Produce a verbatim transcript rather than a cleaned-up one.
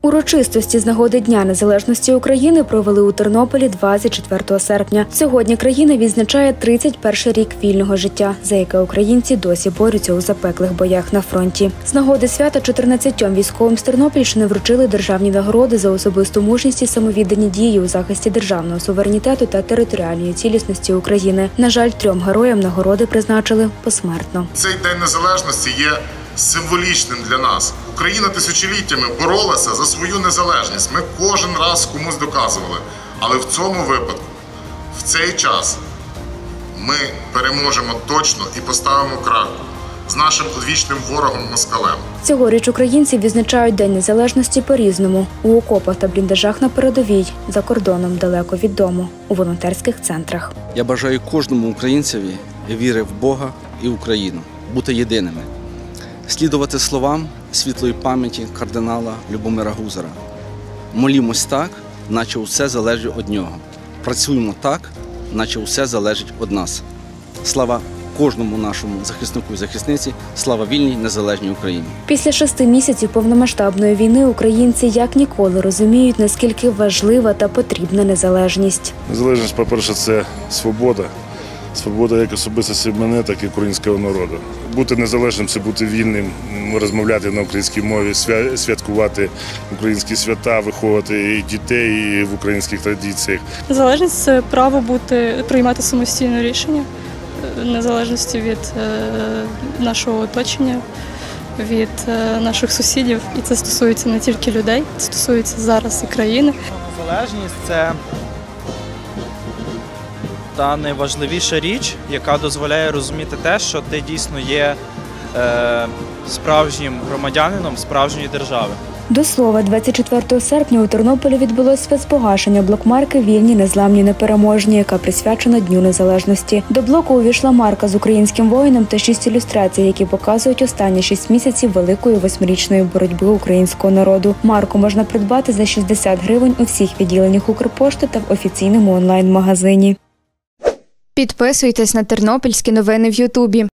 Урочистості з нагоди Дня Незалежності України провели у Тернополі двадцять четвертого серпня. Сьогодні країна відзначає тридцять перший рік вільного життя, за яке українці досі борються у запеклих боях на фронті. З нагоди свята чотирнадцятьом військовим з Тернопільщини вручили державні нагороди за особисту мужність і самовіддані дії у захисті державного суверенітету та територіальної цілісності України. На жаль, трьом героям нагороди призначили посмертно. Цей День Незалежності є символічним для нас. Україна тисячоліттями боролася за свою незалежність. Ми кожен раз комусь доказували. Але в цьому випадку, в цей час, ми переможемо точно і поставимо крапку з нашим одвічним ворогом москалем. Цьогоріч українці відзначають День Незалежності по-різному. У окопах та бліндажах на передовій, за кордоном далеко від дому, у волонтерських центрах. Я бажаю кожному українцеві віри в Бога і Україну, бути єдиними. Слідувати словам світлої пам'яті кардинала Любомира Гузара. Молімось так, наче усе залежить від нього. Працюємо так, наче усе залежить від нас. Слава кожному нашому захиснику і захисниці, слава вільній, незалежній Україні. Після шести місяців повномасштабної війни українці як ніколи розуміють, наскільки важлива та потрібна незалежність. Незалежність, по-перше, це свобода. Свобода як особистості мене, так і українського народу. Бути незалежним – це бути вільним, розмовляти на українській мові, святкувати українські свята, виховувати і дітей в українських традиціях. Незалежність – це право бути, приймати самостійне рішення, незалежності від нашого оточення, від наших сусідів. І це стосується не тільки людей, це стосується зараз і країни. Незалежність – це та найважливіша річ, яка дозволяє розуміти те, що ти дійсно є е, справжнім громадянином справжньої держави. До слова, двадцять четвертого серпня у Тернополі відбулось спецпогашення блокмарки «Вільні, незламні, непереможні», яка присвячена Дню Незалежності. До блоку увійшла марка з українським воїном та шість ілюстрацій, які показують останні шість місяців великої восьмирічної боротьби українського народу. Марку можна придбати за шістдесят гривень у всіх відділеннях Укрпошти та в офіційному онлайн-магазині. Підписуйтесь на тернопільські новини в Ютубі.